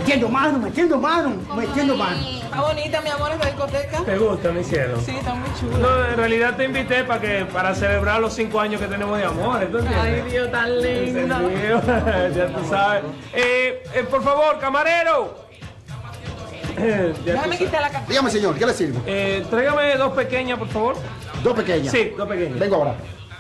Metiendo mano, metiendo mano, metiendo mano. Está bonita, mi amor, esta discoteca. ¿Te gusta, mi cielo? Sí, está muy chula. No, en realidad te invité para celebrar los 5 años que tenemos de amor. ¿Entiendes? Ay, Dios, tan lindo. Ya tú sabes. Por favor, camarero. Déjame quitar la café. Dígame, señor, ¿qué le sirvo? Tráigame 2 pequeñas, por favor. 2 pequeñas. Sí, 2 pequeñas. Vengo ahora.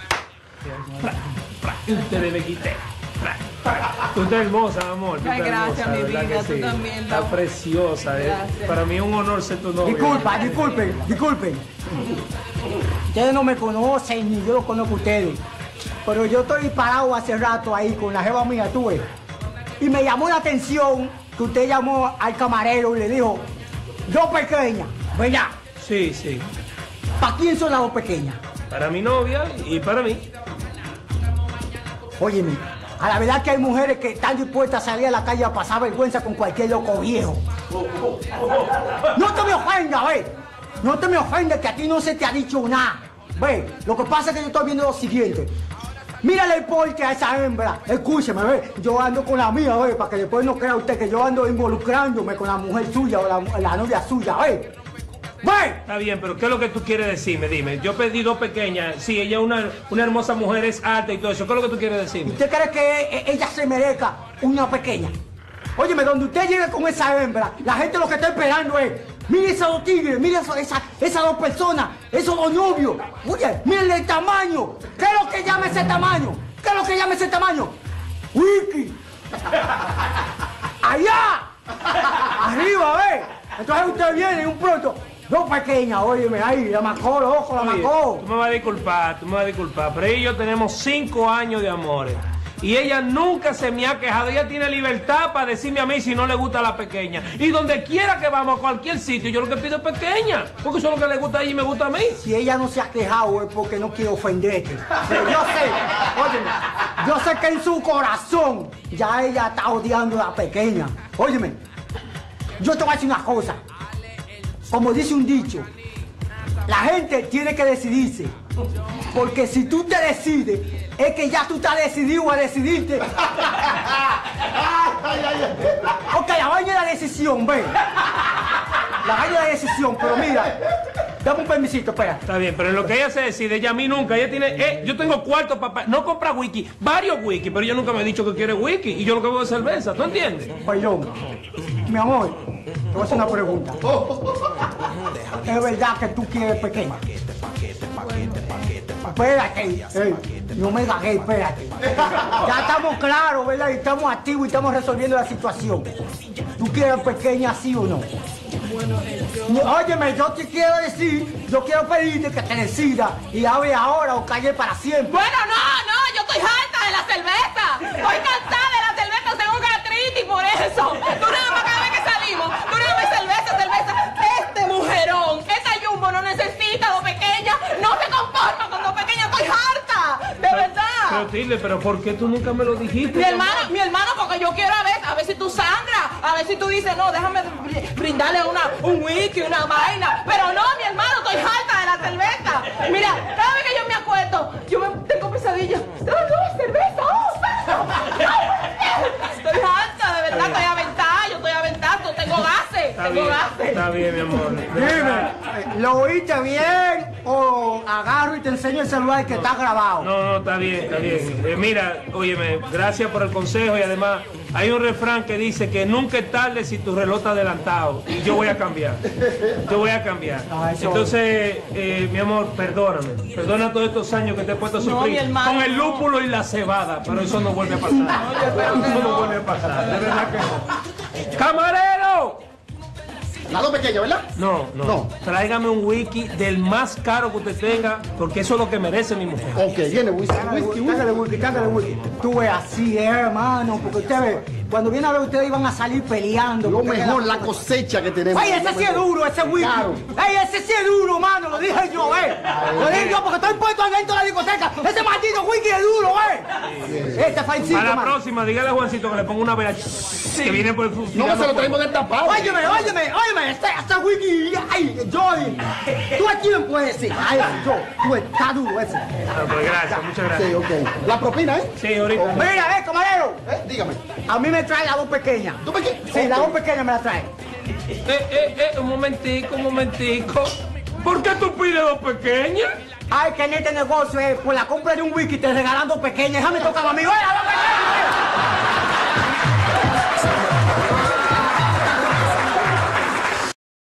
Te le quité. Tú estás hermosa, amor. Tú Ay, estás gracias, hermosa, mi ¿verdad vida, que tú también, Está ¿no? preciosa. Gracias. Para mí es un honor ser tu novio. Disculpen. Ustedes no me conocen ni yo los conozco a ustedes. Pero yo estoy parado hace rato ahí con la jeva mía, tú ves. Y me llamó la atención que usted llamó al camarero y le dijo, 2 pequeñas, ¿verdad? Sí, sí. ¿Para quién son las 2 pequeñas? Para mi novia y para mí. Óyeme, a la verdad que hay mujeres que están dispuestas a salir a la calle a pasar vergüenza con cualquier loco viejo. No te me ofendas, ve. No te me ofendas que a ti no se te ha dicho nada. Ve, lo que pasa es que yo estoy viendo lo siguiente. Mírale el porte a esa hembra. Escúcheme, ve. Yo ando con la mía, ve, para que después no crea usted que yo ando involucrándome con la mujer suya o la novia suya, ve. ¡Ve! Está bien, pero ¿qué es lo que tú quieres decirme? Dime. Yo pedí 2 pequeñas. Sí, ella es una hermosa mujer, es alta y todo eso. ¿Qué es lo que tú quieres decirme? ¿Usted cree que ella se merezca una pequeña? Óyeme, donde usted llegue con esa hembra, la gente lo que está esperando es, mire esos 2 tigres, mire esas 2 personas, esos 2 novios. Oye, miren el tamaño. ¿Qué es lo que llama ese tamaño? ¿Qué es lo que llama ese tamaño? Wiki. Allá. Arriba, ve. Entonces usted viene y un pronto. 2 pequeñas, óyeme, ahí, la macó, loco, la Oye, macó. tú me vas a disculpar, pero ella y yo tenemos 5 años de amores. Y ella nunca se me ha quejado. Ella tiene libertad para decirme a mí si no le gusta la pequeña. Y donde quiera que vamos, a cualquier sitio, yo lo que pido es pequeña. Porque eso es lo que le gusta a ella y me gusta a mí. Si ella no se ha quejado es porque no quiere ofenderte. Pero yo sé, óyeme, yo sé que en su corazón ya ella está odiando a la pequeña. Óyeme, yo te voy a decir una cosa. Como dice un dicho, la gente tiene que decidirse. Porque si tú te decides, es que ya tú estás decidido a decidirte. Ok, la vaina es la decisión, ve. La vaina es la decisión, pero mira, dame un permisito, espera. Está bien, pero en lo que ella se decide, ella a mí nunca. Ella tiene, yo tengo cuarto para no compra whisky, varios whisky, pero ella nunca me ha dicho que quiere whisky. Y yo lo que bebo es cerveza, ¿tú entiendes? Perdón, mi amor, te voy a hacer una pregunta. ¿Es verdad que tú quieres pequeña? Espérate, no me gagué, espérate. Ya estamos claros, ¿verdad? Y estamos activos y estamos resolviendo la situación. ¿Tú quieres pequeña, sí o no? Óyeme, yo te quiero decir, yo quiero pedirte que te decidas y hable ahora o calle para siempre. Bueno, no, yo estoy harta de la cerveza. Estoy cansada de la cerveza, tengo gastritis por eso. Tú nada más cada vez que salimos, tú nada más cerveza. Este mujerón, esta Jumbo no necesita 2 pequeñas, no se conforma con 2 pequeñas, estoy harta, de verdad. Pero Tilde, ¿pero por qué tú nunca me lo dijiste? Mi hermano, porque yo quiero a ver si tú sangras, a ver si tú dices, no, déjame brindarle un whisky, una vaina. Pero no, mi hermano, estoy harta de la cerveza. Mira, cada vez que yo me acuesto, tengo pesadillas. No, cerveza, estoy harta, de verdad, estoy aventado, tengo gases, Está bien, mi amor. Dime, ¿lo oíste bien o agarro y te enseño el celular que está grabado? No, está bien. Mira, óyeme, gracias por el consejo y además hay un refrán que dice que nunca es tarde si tu reloj está adelantado. Y yo voy a cambiar. Entonces, mi amor, perdóname. Perdona todos estos años que te he puesto a sufrir con el lúpulo y la cebada, pero eso no vuelve a pasar. Eso no vuelve a pasar, de verdad que no. ¡Camarero! Las 2 pequeñas, ¿verdad? No. Tráigame un whisky del más caro que usted tenga, porque eso es lo que merece mi mujer. Ok, viene whisky. Cángale whisky. Tú ves así, hermano, porque usted ve, cuando viene a ver ustedes iban a salir peleando. Lo mejor, la cosecha que tenemos. Ay, ese sí es duro, ese whisky. Claro. Ay, ese sí es duro, mano, lo dije yo, Lo dije yo porque estoy puesto adentro de la discoteca. Ese maldito whisky es duro, Este falsito, A la mano. próxima, dígale a Juancito que le ponga una vela que viene por el No, se lo traemos del tapado. Óyeme, este whisky, ay, Joy. ¿Tú a quién puedes decir? Ay, yo, tú estás duro ese. Pues gracias, muchas gracias. Sí, ok. La propina, ¿eh? Sí, ahorita. Mira, camarero. Dígame. A mí me me trae las dos pequeñas. ¿Tú pequeñas? Sí, las dos pequeñas me las trae. Un momentico. ¿Por qué tú pides dos pequeñas? Ay, que en este negocio, por la compra de un whisky te regalan dos pequeñas. Déjame tocar a mí. ¡Oye, las dos pequeñas!